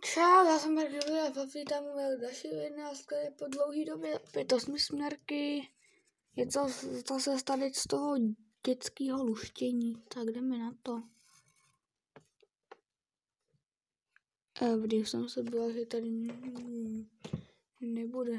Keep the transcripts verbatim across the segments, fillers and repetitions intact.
Čau, já jsem Margeli a vítám u další videa po dlouhé době opět osmisměrky. Je to zase tady z toho dětského luštění, tak jdeme na to. Když jsem se byla, že tady nebude.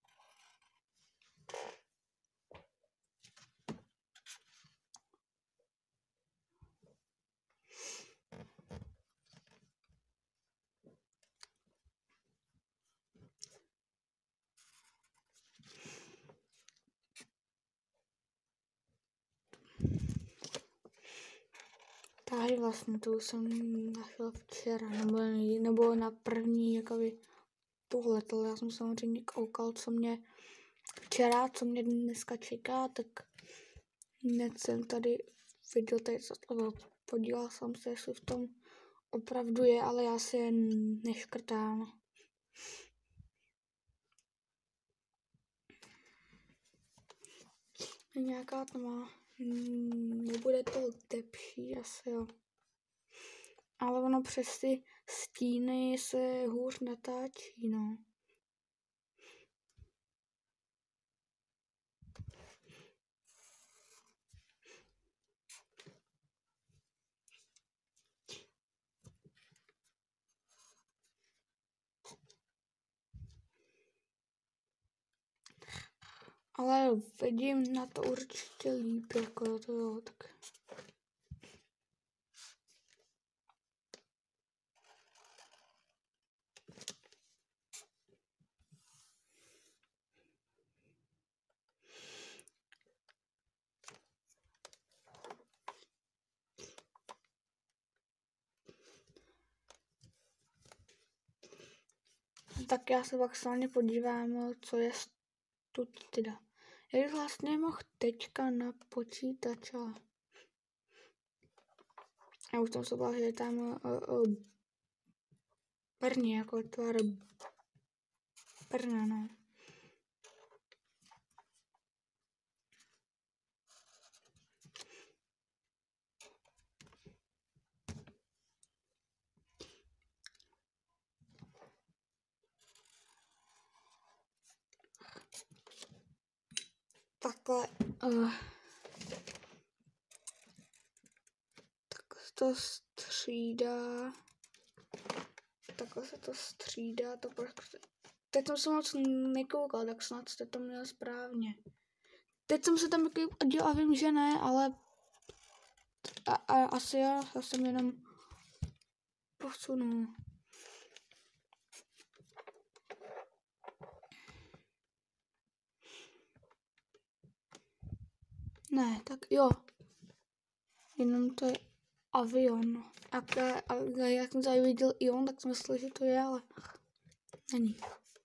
Tady vlastně to jsem našel včera, nebo, nebo na první jakoby pohled, ale já jsem samozřejmě koukal, co mě včera, co mě dneska čeká, tak hned jsem tady viděl tady co podíval jsem se, jestli v tom opravdu je, ale já si je neškrtám. Nějaká to má, nebude to lepší asi, jo. Ale ono přes ty stíny se hůř natáčí, no. Ale vidím na to určitě líp, jako to jo, tak. Tak já se maximálně podívám, co je tu teda. Já bych vlastně mohl teďka na počítač, ale já už tam se bál, že je tam uh, uh, Brně, jako tvar Brna, no. Takhle, uh, tak se to střídá, takhle se to střídá, to prostě, teď jsem se moc nekoukal, tak snad jste to měl správně. Teď jsem se tam dělal a vím, že ne, ale a, a, asi já, já jsem jenom posunul. Ne, tak jo. Jenom to je avion. A, a, a jak jsem tady viděl ion, tak jsem myslel, že to je, ale není.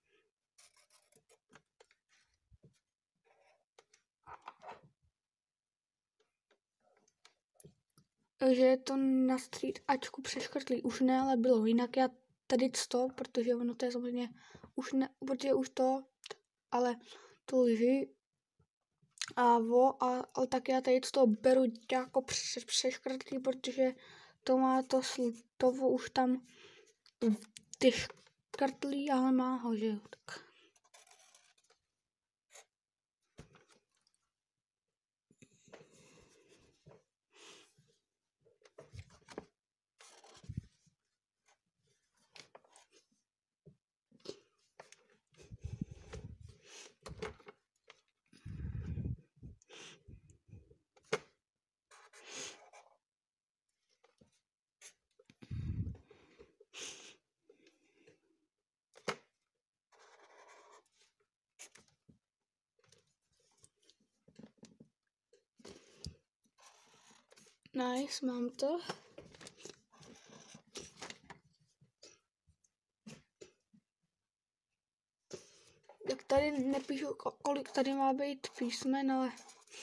Že je to na street ačku přeškrtlý. Už ne, ale bylo. Jinak já tady to, protože ono to je samozřejmě už ne, protože už to, ale to lži. A vo, a, ale tak já tady to beru jako přeškrtlý, protože to má to slovo už tam ty škrtlí, ale má ho, že jo, tak. Nice, mám to. Tak tady nepíšu, kolik tady má být písmen, ale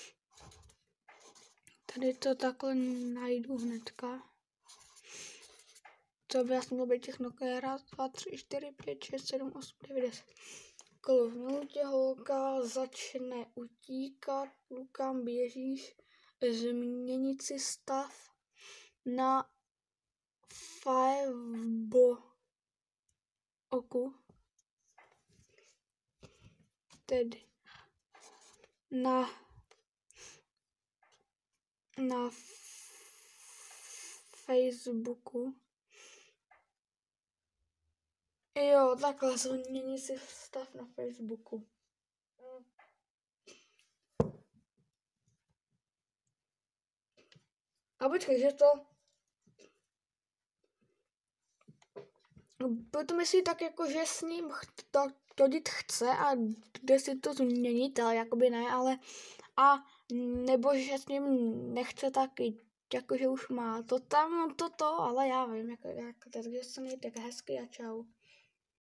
tady to takhle najdu hnedka. To by asi mělo být všechno. Raz, dva, tři, čtyři, pět, šest, sedm, osm, devět, deset. Kolo v minutě holka začne utíkat, Lukám běžíš, změnit si stav na five bo. oku. Tedy na na Facebooku. Jo, takhle změní si stav na Facebooku. A počkej, že to... Potom jestli tak jako, že s ním to chodit chce a jde si to změnit, ale jakoby ne, ale a nebo že s ním nechce taky, jakože už má to tam, to to, ale já vím, jako, jako takže se mějte hezky a čau.